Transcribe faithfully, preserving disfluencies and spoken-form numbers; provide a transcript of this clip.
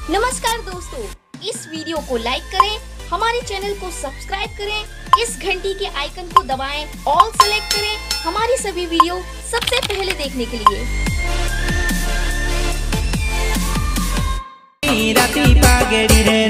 नमस्कार दोस्तों, इस वीडियो को लाइक करें, हमारे चैनल को सब्सक्राइब करें, इस घंटी के आइकन को दबाएं, ऑल सेलेक्ट करें हमारी सभी वीडियो सबसे पहले देखने के लिए। राती पागड़ी रे